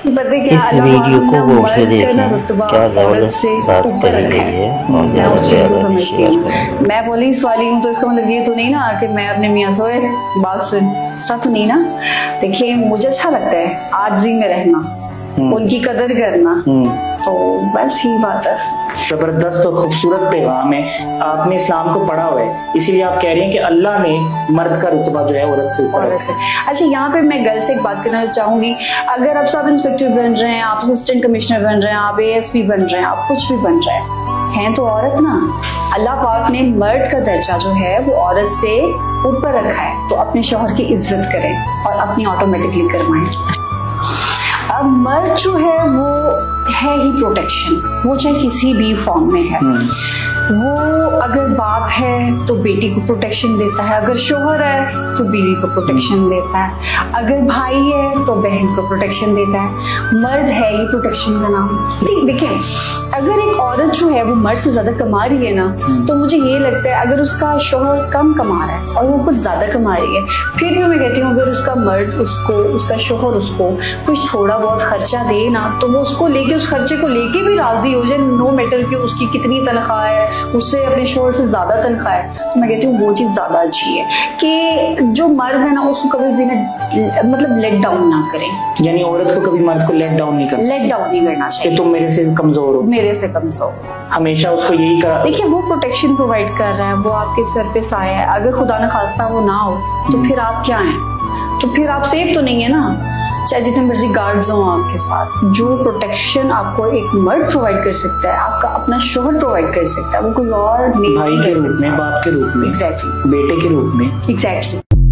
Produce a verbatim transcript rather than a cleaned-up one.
इस वीडियो को गौर से देखें, क्या जबरदस्त बात करी गई है। मैं उस चीज को समझती हूँ। मैं पुलिस वाली हूँ तो इसका मतलब ये तो नहीं ना कि मैं अपने मियाँ से बात सुन इस तो नहीं ना। देखिए मुझे अच्छा लगता है आजी में रहना, उनकी कदर करना, तो बस यही बात है। जबरदस्त और खूबसूरत पैगाम है। आपने इस्लाम को पढ़ा हुआ है, इसीलिए आप कह रही हैं कि अल्लाह ने मर्द का रुतबा जो है औरत से ऊपर है। अच्छा, यहाँ पे मैं गर्ल से एक बात करना चाहूंगी। अगर आप सब इंस्पेक्टर बन रहे हैं, आप असिस्टेंट कमिश्नर बन रहे हैं, आप एएसपी बन रहे हैं, आप कुछ भी बन रहे हैं, हैं तो औरत ना। अल्लाह पाक ने मर्द का दर्जा जो है वो औरत से ऊपर रखा है, तो अपने शौहर की इज्जत करें और अपनी ऑटोमेटिकली करवाएं। अब मर्द जो है वो है ही प्रोटेक्शन, वो चाहे किसी भी फॉर्म में है। वो अगर बाप है तो बेटी को प्रोटेक्शन देता है, अगर शोहर है तो बीवी को प्रोटेक्शन देता है, अगर भाई है तो बहन को प्रोटेक्शन देता है। मर्द है ही प्रोटेक्शन का नाम। देखिए अगर एक औरत जो है वो मर्द से ज्यादा कमा रही है ना, तो मुझे ये लगता है अगर उसका शोहर कम कमा रहा है और वो खुद ज्यादा कमा रही है, फिर भी मैं कहती हूँ अगर उसका मर्द उसको, उसका शोहर उसको कुछ थोड़ा बहुत खर्चा दे ना, तो वो उसको लेके, उस खर्चे को लेके भी राजी हो जाए, नो मैटर कि उसकी कितनी तनख्वाह है, उससे अपने शोहर से ज्यादा तनख्वाह है, तो मैं कहती हूँ वो चीज ज्यादा अच्छी है कि जो मर्द है ना उसको कभी भी ना मतलब लेट डाउन ना करें। यानी औरत को कभी मर्द को लेट डाउन नहीं करना, लेट डाउन नहीं करना चाहिए कि तुम मेरे से कमजोर हो, मेरे से कमजोर। हमेशा उसको यही करा। देखिए वो प्रोटेक्शन प्रोवाइड कर रहा है, वो आपके सर पे साया है। अगर खुदा न खास्ता वो ना हो तो फिर आप क्या हैं? तो फिर आप सेफ तो नहीं है ना, चाहे जितने मर्जी गार्ड्स हों आपके साथ। जो प्रोटेक्शन आपको एक मर्द प्रोवाइड कर सकता है, आपका अपना शोहर प्रोवाइड कर सकता है, वो कोई और नहीं। भाई के रूप में, बाप के रूप में, एग्जैक्टली, बेटे के रूप में, एग्जैक्टली।